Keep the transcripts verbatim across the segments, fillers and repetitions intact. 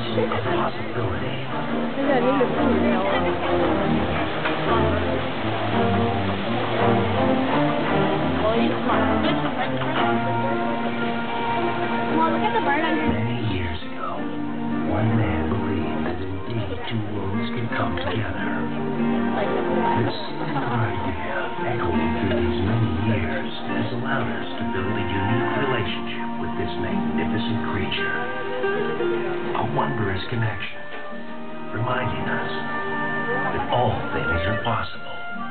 of possibility. Bây giờ đi được thử đèo. Many years ago, one man believed that indeed two worlds could come together. This simple idea, echoing through these many years, has allowed us to build a unique relationship with this magnificent creature. A wondrous connection, reminding us that all things are possible.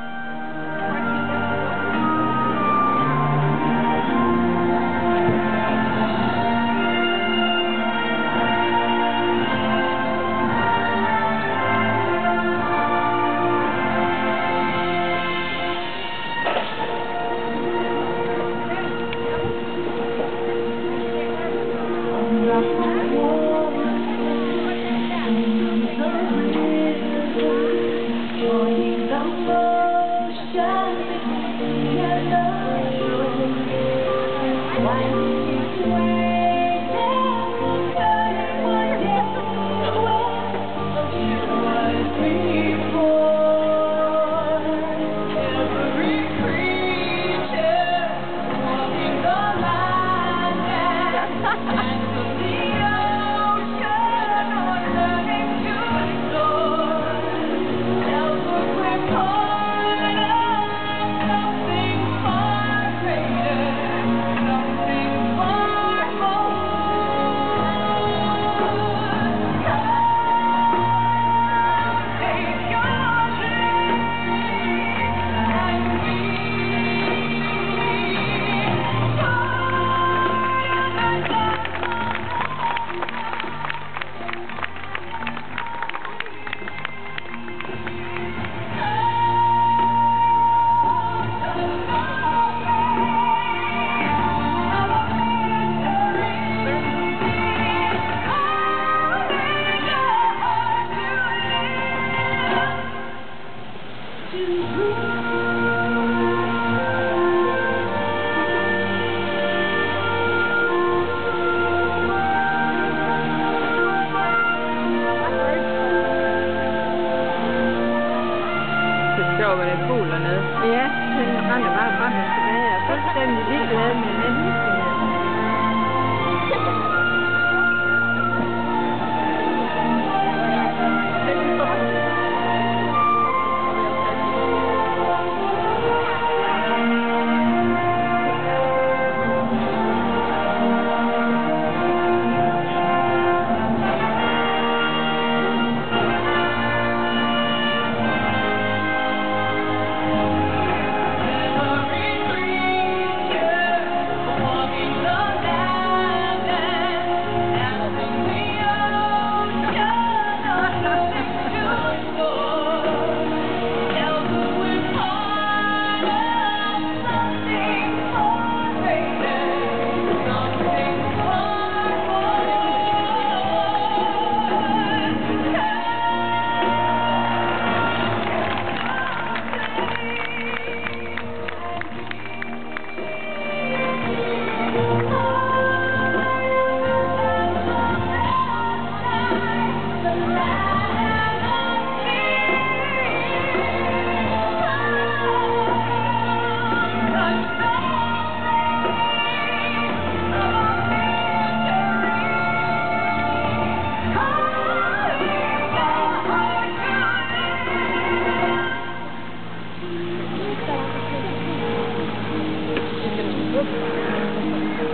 Sjov, hvad det fugler ned. Ja, den render bare frem og tilbage. Jeg er fuldstændig ligeglad med den hissing.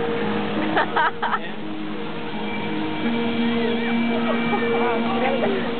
Yeah.